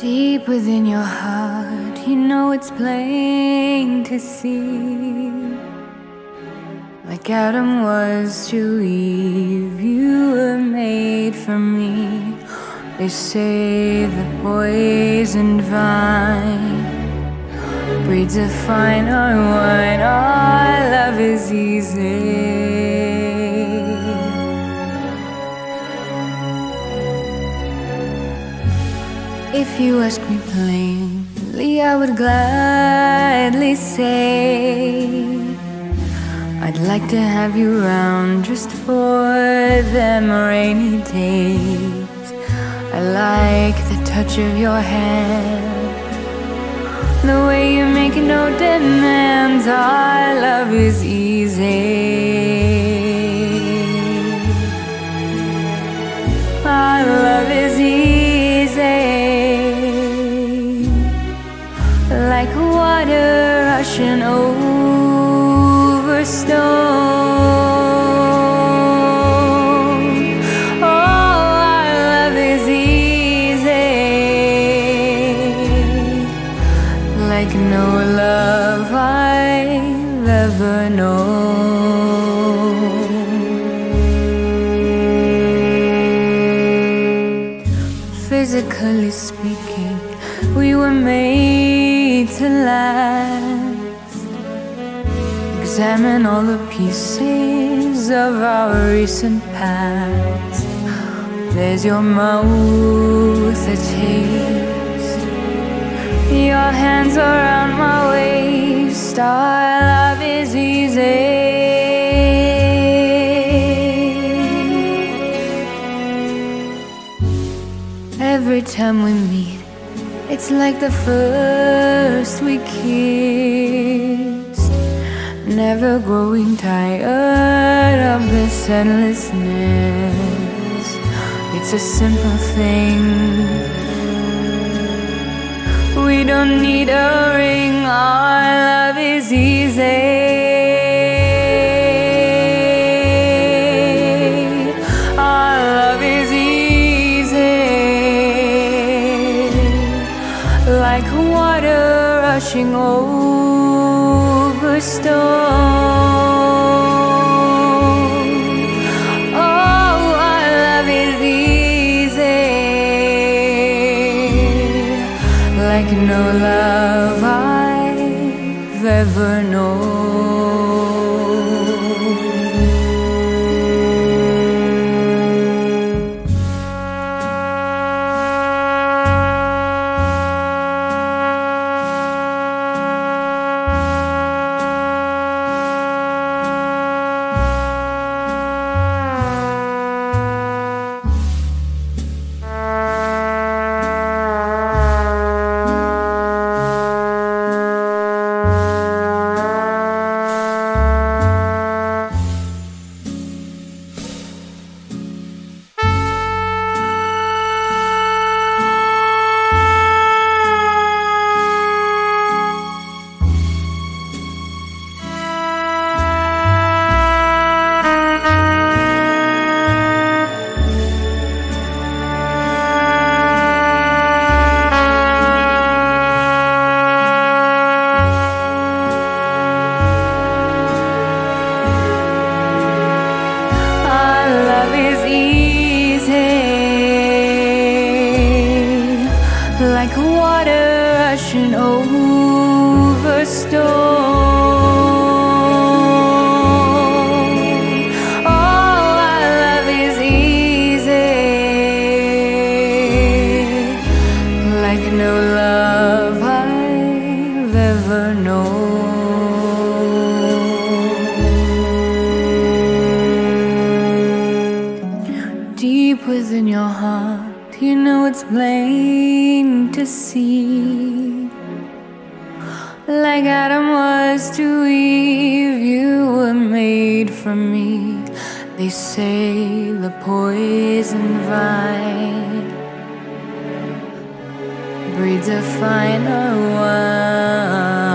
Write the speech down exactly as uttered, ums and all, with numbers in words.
Deep within your heart, you know it's plain to see. Like Adam was to Eve, you were made for me. They say the poisoned vine breeds a finer wine. Our love is easy. If you ask me plainly, I would gladly say I'd like to have you round just for them rainy days. I like the touch of your hand, the way you make no demands. Our love is easy. Our love is easy. Like water rushing over stone. Oh, our love is easy. Like no love I've ever known. Physically speaking, we were made to last. Examine all the pieces of our recent past. There's your mouth, a taste, your hands around my waist. Our love is easy. Every time we meet, it's like the first we kissed, never growing tired of this endlessness. It's a simple thing. We don't need a ring. Our love is easy. Our love is easy. Like water rushing over stone. Oh, our love is easy. Like no love I've ever known. Like water rushing over stone. Oh, our love is easy. Like no love I've ever known. Deep within your heart, you know it's plain to see. Like Adam was to Eve, you were made for me. They say the poison vine breeds a finer wine.